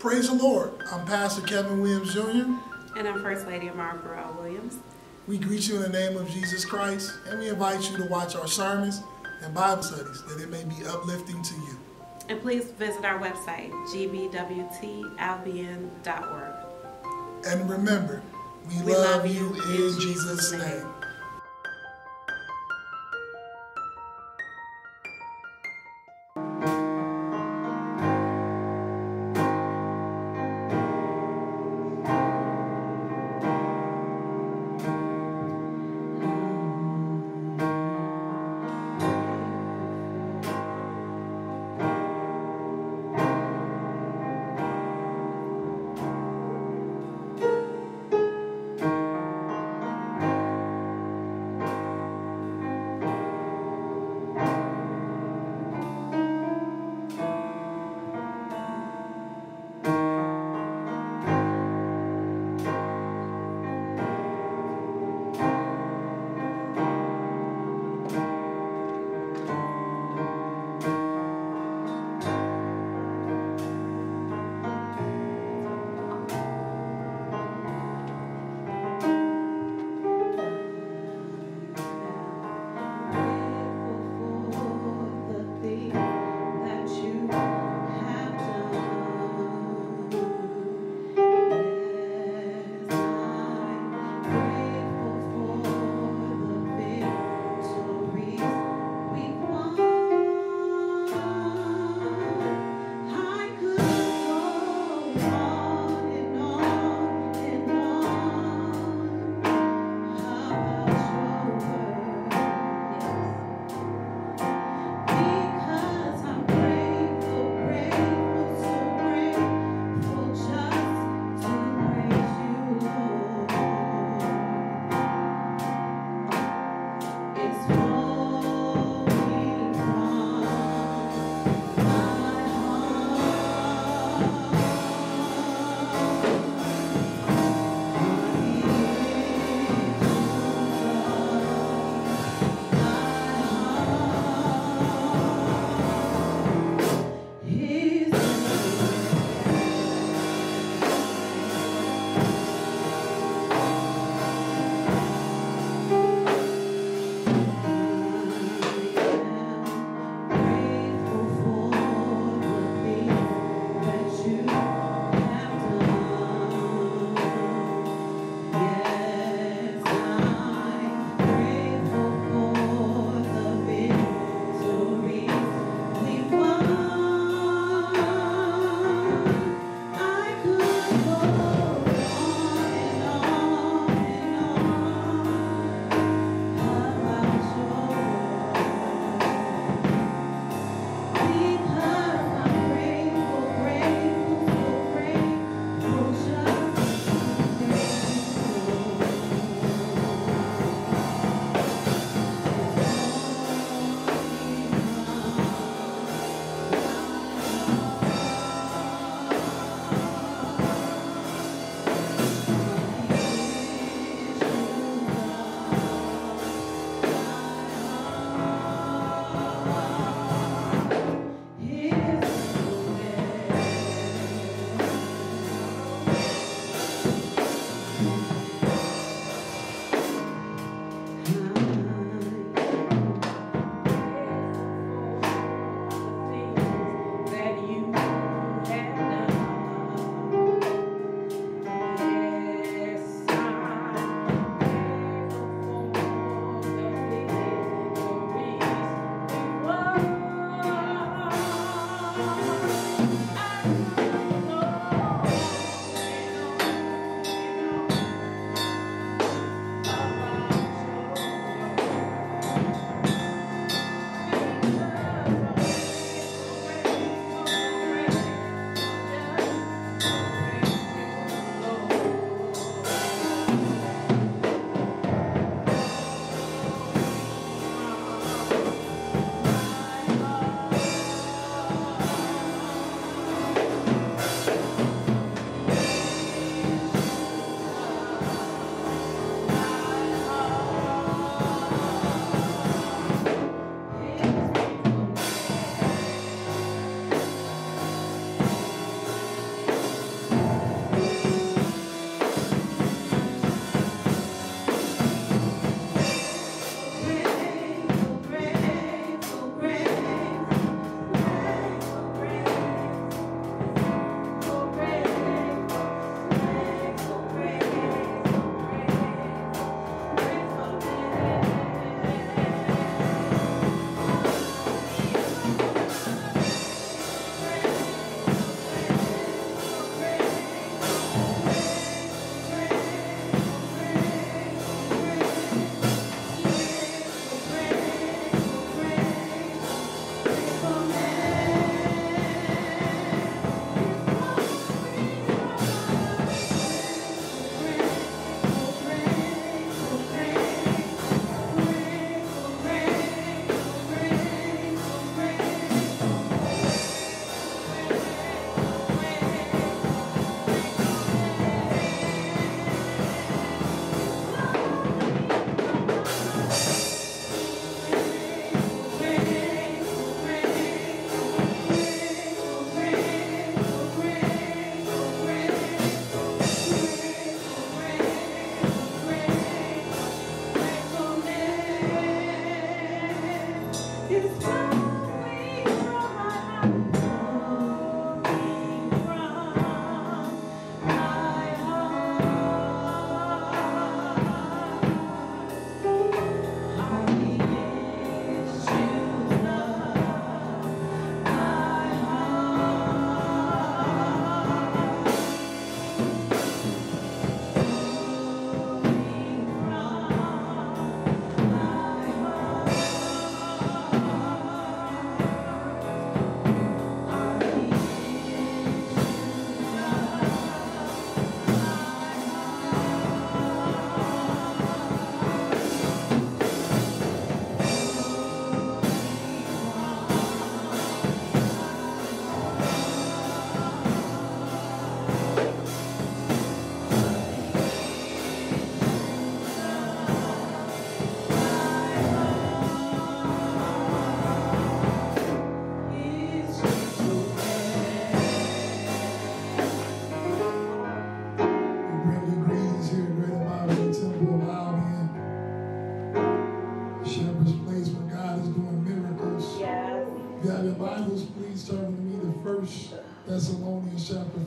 Praise the Lord. I'm Pastor Kevin Williams Jr. And I'm First Lady Amara Burrell Williams. We greet you in the name of Jesus Christ, and we invite you to watch our sermons and Bible studies, that it may be uplifting to you. And please visit our website, gbwtalbion.org. And remember, we love you in Jesus' name. You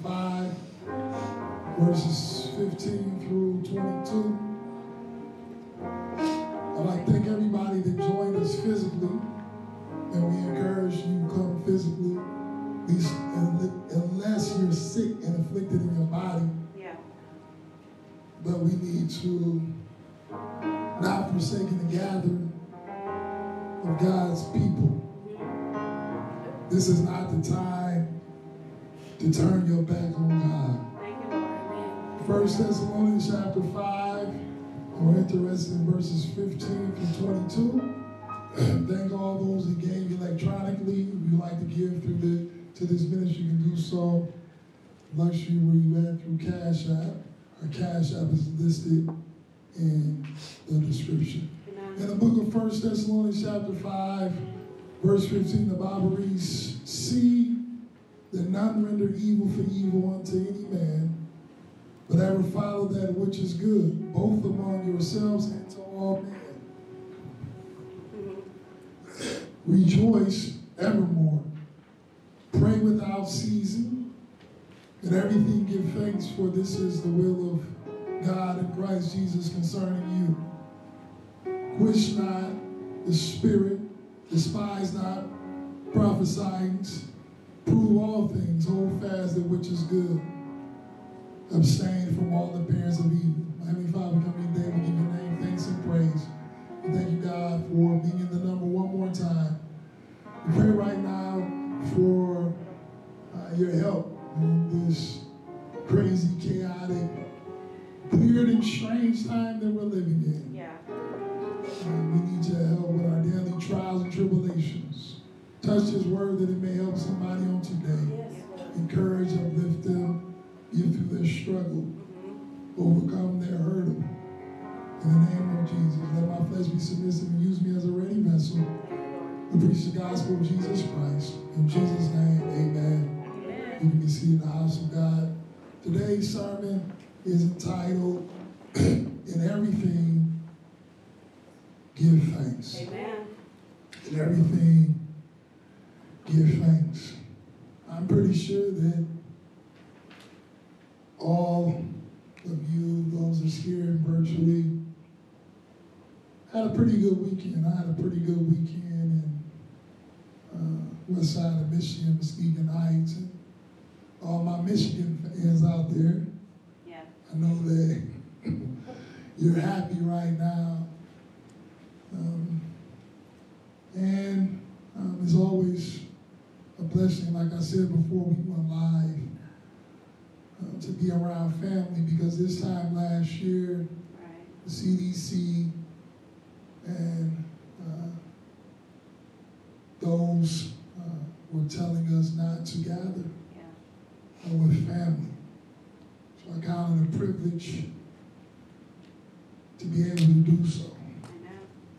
5, verses 15 through 22. I'd like to thank everybody that joined us physically, and we encourage you to come physically, unless you're sick and afflicted in your body. Yeah. But we need to not forsake the gathering of God's people. This is not the time to turn your back on God. Thank you, Lord. 1 Thessalonians chapter 5, we're interested in verses 15 through 22. Thank all those that gave electronically. If you'd like to give to this ministry, you can do so. Luxury where you at through Cash App. Our Cash App is listed in the description. Amen. In the book of 1 Thessalonians chapter 5, verse 15, the Bible reads, "See that none render evil for evil unto any man, but ever follow that which is good, both among yourselves and to all men. Rejoice evermore. Pray without ceasing. In everything give thanks, for this is the will of God in Christ Jesus concerning you. Quench not the spirit, despise not prophesying, prove all things, hold fast that which is good. Abstain from all appearance of evil." Heavenly Father, come today, we give your name thanks and praise. We thank you, God, for being in the number one more time. We pray right now for your help in this crazy, chaotic, weird, and strange time that we're living in. Yeah. We need your help with our daily trials and tribulations. Touch this word that it may help somebody on today. Yes. Encourage, uplift them, get through their struggle, overcome their hurdle. In the name of Jesus, let my flesh be submissive and use me as a ready vessel to preach the gospel of Jesus Christ. In Jesus' name, amen. You can be seated in the house of God. Today's sermon is entitled, "In Everything, Give Thanks." Amen. In everything, give thanks. I'm pretty sure that all of you, those that's here virtually, had a pretty good weekend. I had a pretty good weekend in west side of Michigan, Muskegon Heights. And all my Michigan fans out there, Yeah. I know that you're happy right now. And it's always a blessing, like I said before we went live, to be around family, because this time last year, Right. the CDC and those were telling us not to gather Yeah. with family. So I count it a privilege to be able to do so. Amen.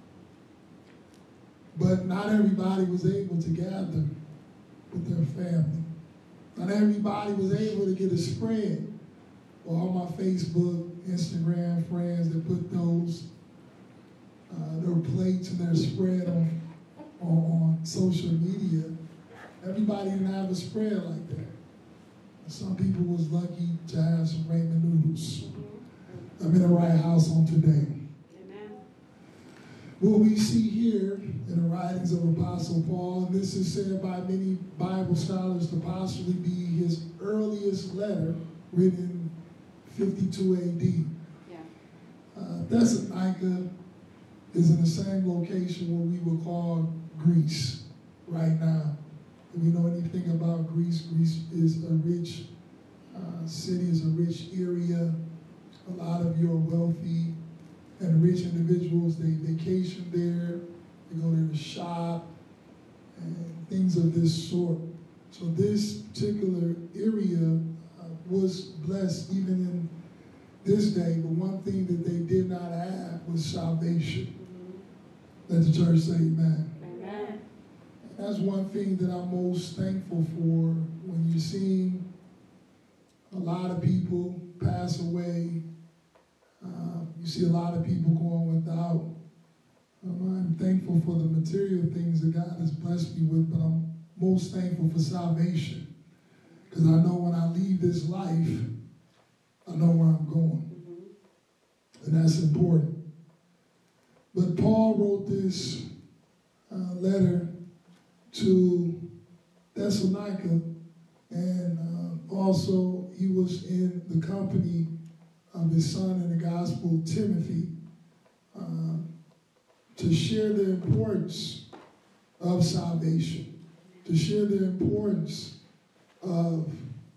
But not everybody was able to gather with their family. Not everybody was able to get a spread. Or all my Facebook, Instagram friends that put those their plates and their spread on social media. Everybody didn't have a spread like that. Some people was lucky to have some ramen noodles. I'm in the right house on today. Amen. What we see here in the writings of Apostle Paul, and this is said by many Bible scholars to possibly be his earliest letter, written 52 AD. Yeah. Thessalonica is in the same location where we would call Greece right now. If you know anything about Greece, Greece is a rich city, is a rich area. A lot of your wealthy and rich individuals, they vacation there, they go there to shop, and things of this sort. So this particular area was blessed even in this day, but one thing that they did not have was salvation. Let the church say amen. Amen. That's one thing that I'm most thankful for when you're seeing a lot of people pass away. You see a lot of people going without. I'm thankful for the material things that God has blessed me with, but I'm most thankful for salvation. Because I know when I leave this life, I know where I'm going. And that's important. But Paul wrote this letter to Thessalonica, and also he was in the company of his son in the gospel, Timothy, to share the importance of salvation, to share the importance of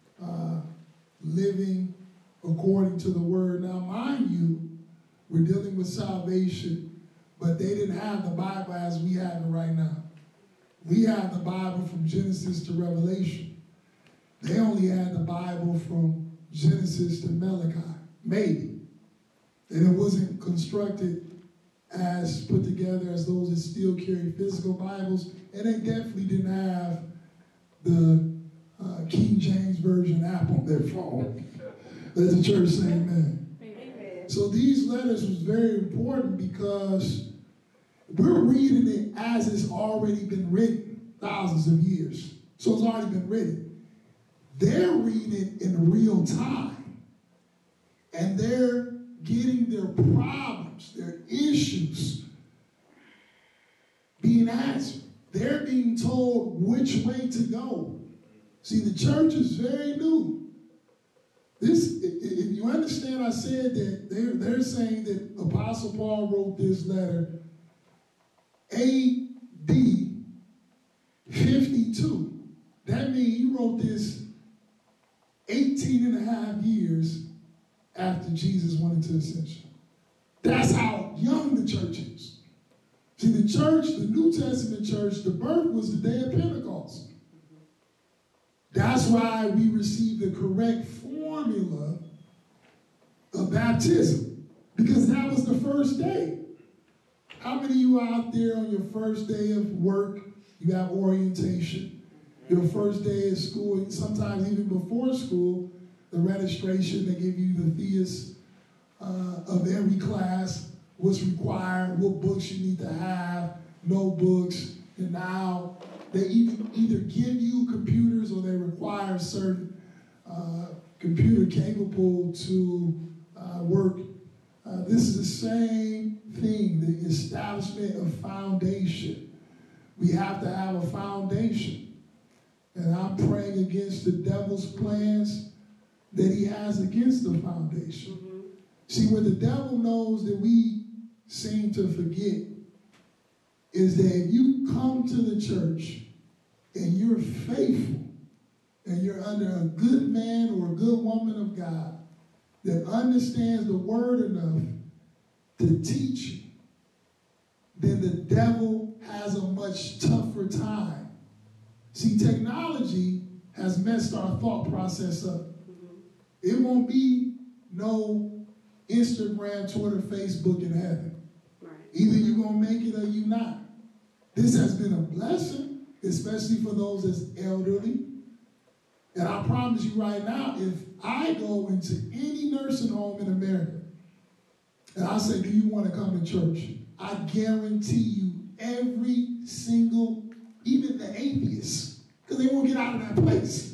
living according to the word. Now, mind you, we're dealing with salvation, but they didn't have the Bible as we have it right now. We have the Bible from Genesis to Revelation. They only had the Bible from Genesis to Malachi, maybe. And it wasn't constructed as put together as those that still carry physical Bibles. And they definitely didn't have the King James Version app on their phone. Let the church say amen. Amen. So these letters was very important because we're reading it as it's already been written thousands of years. So it's already been written. They're reading it in real time. And they're getting their problems, their issues being answered. They're being told which way to go. See, the church is very new. This, if you understand, I said that they're saying that Apostle Paul wrote this letter A.D. 52. That means he wrote this 18 and a half years after Jesus went into ascension. That's how young the church is. See, the church, the New Testament church, the birth was the day of Pentecost. That's why we received the correct formula of baptism, because that was the first day. How many of you are out there on your first day of work? You have orientation. Your first day of school, sometimes even before school, the registration, they give you the thesis of every class, what's required, what books you need to have, notebooks, and now they either give you computers or they require certain computer capable to work. This is the same thing, the establishment of foundation. We have to have a foundation. And I'm praying against the devil's plans that he has against the foundation. Mm-hmm. See, what the devil knows that we seem to forget is that if you come to the church and you're faithful and you're under a good man or a good woman of God that understands the word enough to teach you, then the devil has a much tougher time. See, technology has messed our thought process up. It won't be no Instagram, Twitter, Facebook in heaven. Right. Either you're going to make it or you're not. This has been a blessing, especially for those that's elderly. And I promise you right now, if I go into any nursing home in America and I say, do you want to come to church? I guarantee you every single, even the atheists, because they won't get out of that place,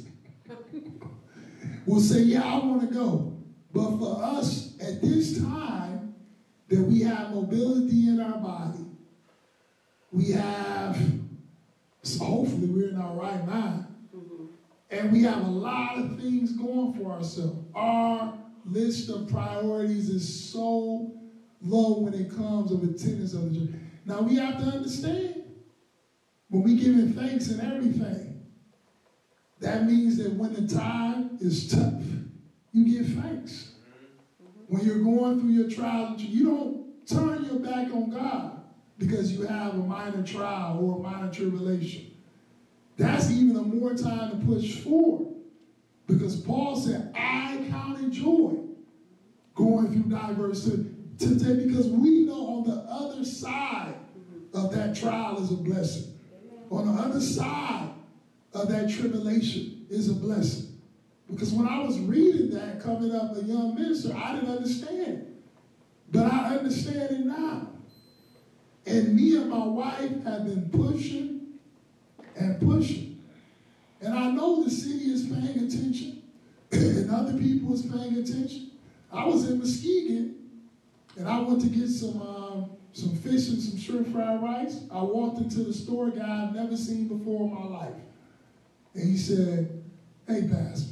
will say, yeah, I want to go. But for us, at this time, that we have mobility in our body, we have, so hopefully we're in our right mind, and we have a lot of things going for ourselves. Our list of priorities is so low when it comes of attendance of the church. Now we have to understand, when we give Him thanks in everything, that means that when the time is tough, you give thanks. When you're going through your trials, you don't turn your back on God because you have a minor trial or a minor tribulation. That's even a more time to push forward. Because Paul said, I counted joy going through diverse temptations, because we know on the other side of that trial is a blessing. On the other side of that tribulation is a blessing. Because when I was reading that, coming up a young minister, I didn't understand. But I understand it now. And me and my wife have been pushing and pushing. And I know the city is paying attention and other people is paying attention. I was in Muskegon and I went to get some fish and some shrimp fried rice. I walked into the store, guy I've never seen before in my life. And he said, "Hey, Pastor."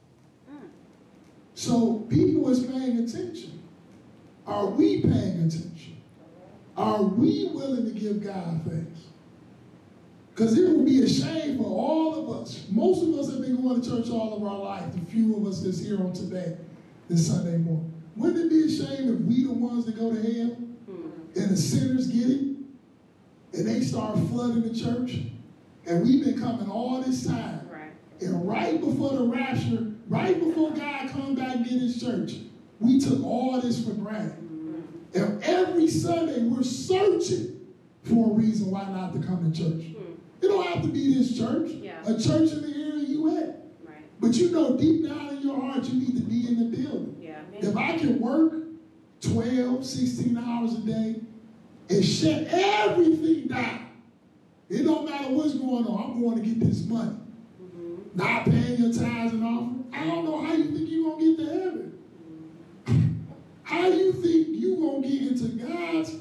So people is paying attention. Are we paying attention? Are we willing to give God thanks? Because it would be a shame for all of us. Most of us have been going to church all of our life. The few of us that's here on today, this Sunday morning. Wouldn't it be a shame if we the ones that go to hell and the sinners get it and they start flooding the church and we've been coming all this time. Right. And right before the rapture, right before God come back and get his church, we took all this for granted. And every Sunday we're searching for a reason why not to come to church. It don't have to be this church. Yeah. A church in the area you at. Right. But you know deep down in your heart you need to be in the building. Yeah. If I can work 12, 16 hours a day and shut everything down, it don't matter what's going on, I'm going to get this money. Not paying your tithes and offering. I don't know how you think you're going to get to heaven. How you think you're going to get into God's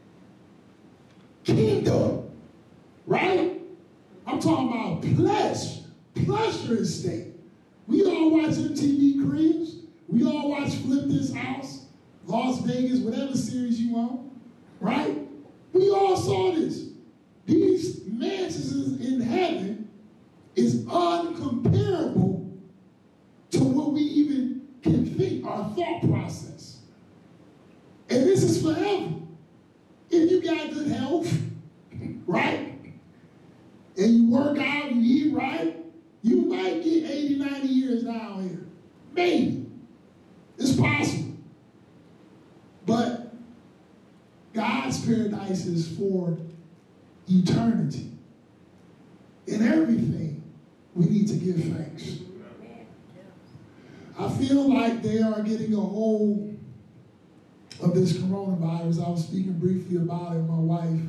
kingdom? Right? I'm talking about pleasure estate. We all watch MTV Cribs. We all watch Flip This House, Las Vegas, whatever series you want. Right? We all saw this. These mansions in heaven is uncomparable to what we even can think, our thought process. And this is forever. If you got good health, right? And you work out, you eat right, you might get 80, 90 years down here. Maybe. It's possible. But God's paradise is for eternity. In everything, we need to give thanks. I feel like they are getting a hold of this coronavirus. I was speaking briefly about it with my wife.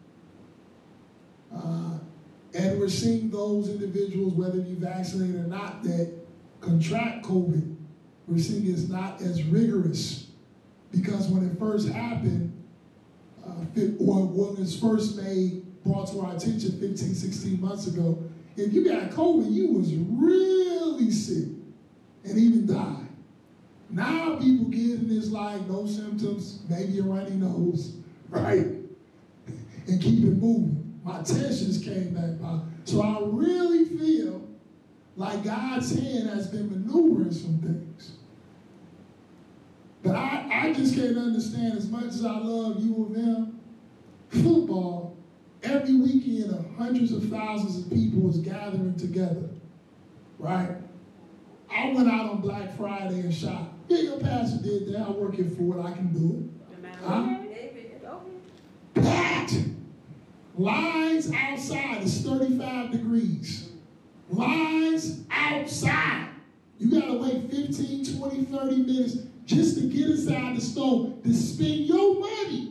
And we're seeing those individuals, whether you vaccinated or not, that contract COVID, we're seeing it's not as rigorous. Because when it first happened, or when it was first brought to our attention 15, 16 months ago, if you got COVID, you was really sick and even died. Now people getting this like no symptoms, maybe a runny nose, right? And keep it moving. My test just came back by. So I really feel like God's hand has been maneuvering some things. But I just can't understand, as much as I love U of M, football, every weekend hundreds of thousands of people is gathering together, right? I went out on Black Friday and shopped. Yeah, your pastor did that. I work here for it. I can do it. Packed. Lines outside. It's 35 degrees. Lines outside. You got to wait 15, 20, 30 minutes just to get inside the store to spend your money.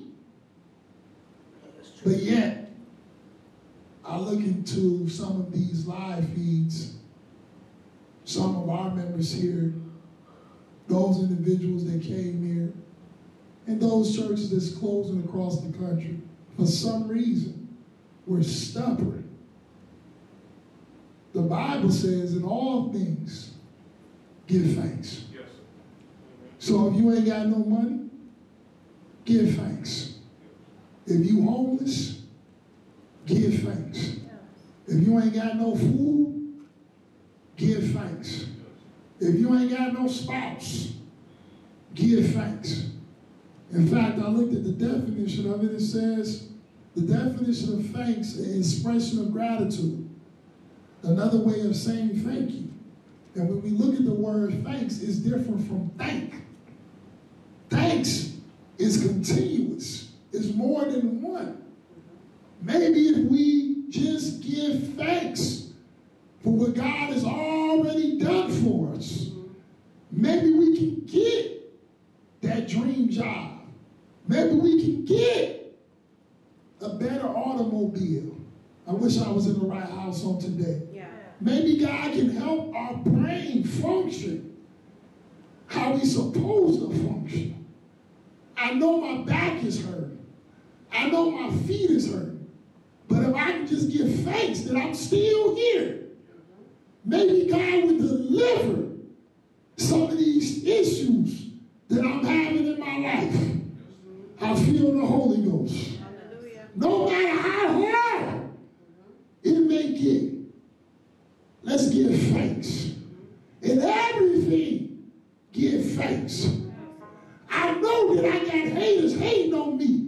But yet, I look into some of these live feeds, some of our members here, those individuals that came here, and those churches that's closing across the country. For some reason, we're stubborn. The Bible says, in all things, give thanks. Yes. So if you ain't got no money, give thanks. If you homeless, give thanks. If you ain't got no food, give thanks. If you ain't got no spouse, give thanks. In fact, I looked at the definition of it. It says, the definition of thanks is expression of gratitude. Another way of saying thank you. And when we look at the word thanks, it's different from thank. Thanks is continuous. It's more than one. Maybe if we just give thanks for what God has already done for us, maybe we can get that dream job. Maybe we can get a better automobile. I wish I was in the right house on today. Yeah. Maybe God can help our brain function how we supposed to function. I know my back is hurting. I know my feet is hurting. But if I can just give thanks that I'm still here, maybe God would deliver some of these issues that I'm having in my life. I feel the Holy Ghost. No matter how hard it may get, let's give thanks. In everything, give thanks. I know that I got haters hating on me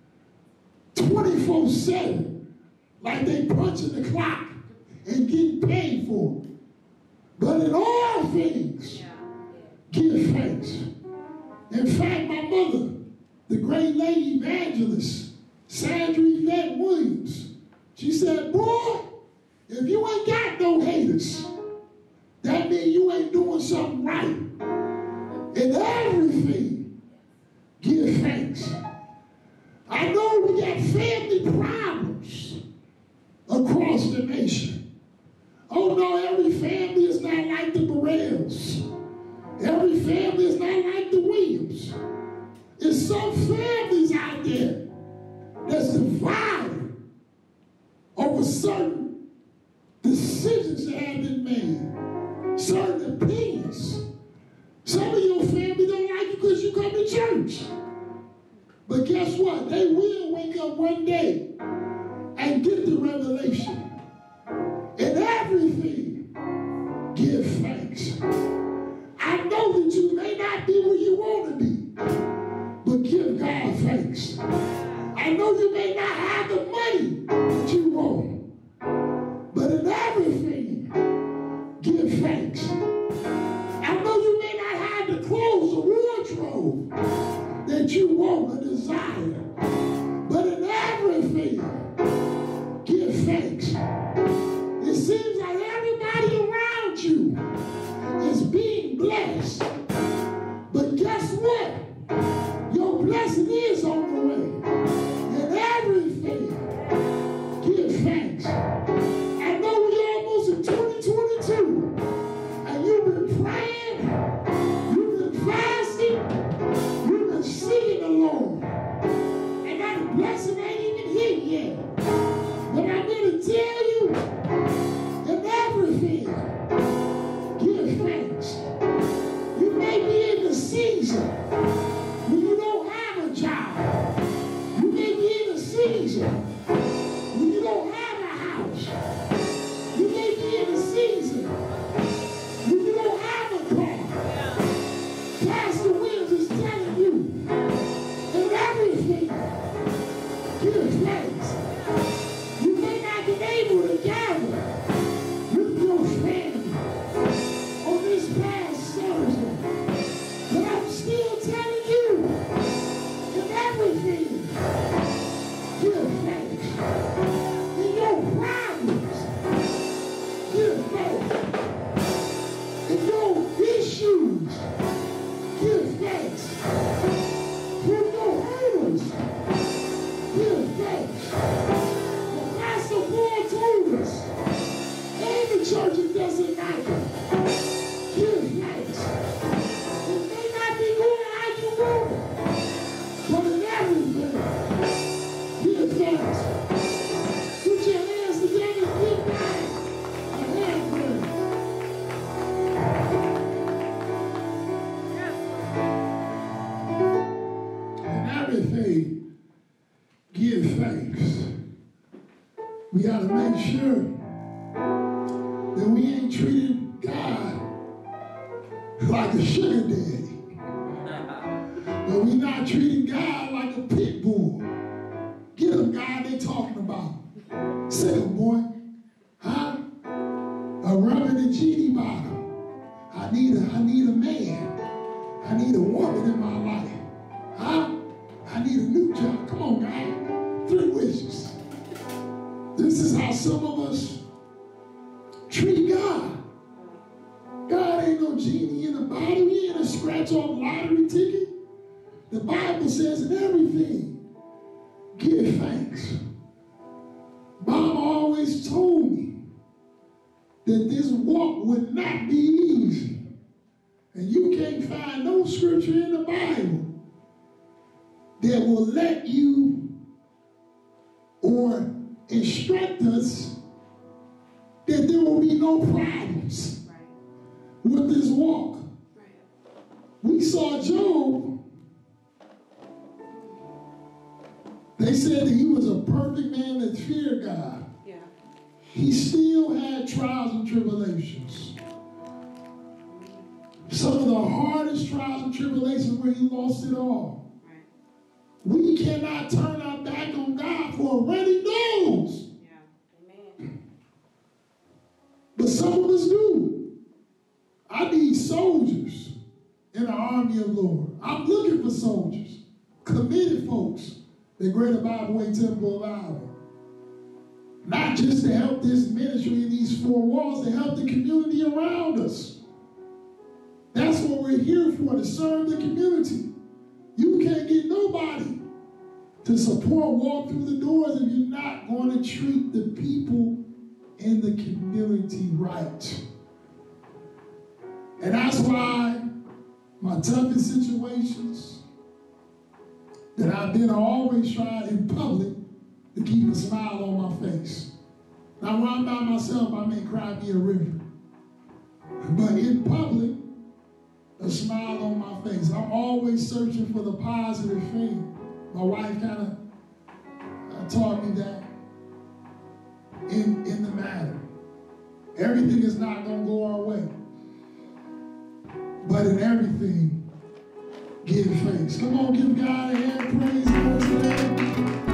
24/7, like they punching the clock and getting paid for it. But in all things, give thanks. In fact, my mother, the great lady evangelist, Sandra Yvette Williams, she said, boy, if you ain't got no haters, that means you ain't doing something right. In everything, give thanks. I know we got family problems across the nation. Oh no, every family is not like the Burrells. Every family is not like the Williams. There's some families out there that's divided over certain decisions that have been made, certain opinions. Some of your family don't like you because you come to church. But guess what? They will wake up one day and get the revelation. In everything, give thanks. I know that you may not be where you want to be, but give God thanks. I know you may not have the money that you want, but in everything, give thanks. I know you may not have the clothes or wardrobe that you want or desire, but in everything, give thanks. It seems like everybody around you is being blessed, but guess what? Your blessing is on the way. In everything, give thanks. I know we're almost in 2022, and you've been praying, you've been fasting, you've been seeking the Lord, and that blessing ain't even hit yet. But I'm going to tell you, in everything, give thanks. You may be in the season when you don't have a job. You may be in a season when you don't have a house. You may be in a season when you don't have a car. Pastor Williams is telling you, in everything, give thanks. You may not be able to gather with your family on this past Thursday, but I'm still telling you, in everything, give thanks. In your problems, give thanks. In your issues, give thanks. For your haters, give thanks. The Pastor Paul told us, in the church it doesn't matter. Give thanks. It may not be going how you want it, but in everything, give thanks. Put your hands together and give thanks. A hand prayer. In everything, give thanks. We got to make sure that we ain't treating God like a sugar daddy. But we not treating God like a pit bull. Get them, God, they talking about. Say, boy, huh? A rum in a genie bottle. I need a man. I need a woman in my life. Huh? I need a new job. Come on, God. 3 wishes. This is how some of us treat God. God ain't no genie in a bottle. He ain't a scratch-off lottery ticket. The Bible says in everything, give thanks. Mama always told me, that this walk would not be easy. And you can't find no scripture in the Bible that will let you or instruct us that there will be no problems with this walk. We saw Job. They said that he was a perfect man that feared God. Yeah. He still had trials and tribulations. Some of the hardest trials and tribulations where he lost it all. Right. We cannot turn our back on God for a running nose. Yeah. Amen. But some of us do. I need soldiers in the army of the Lord. I'm looking for soldiers, committed folks, the Greater Bible Way Temple of Iowa. Not just to help this ministry in these four walls, to help the community around us. That's what we're here for, to serve the community. You can't get nobody to support walk through the doors if you're not going to treat the people in the community right. And that's why my toughest situations that I've been always trying in public to keep a smile on my face. Now when I'm by myself, I may cry me a river. But in public, a smile on my face. I'm always searching for the positive thing. My wife kind of taught me that in the matter. Everything is not going to go our way. But in everything, give thanks. Come on, give God a hand. Praise God.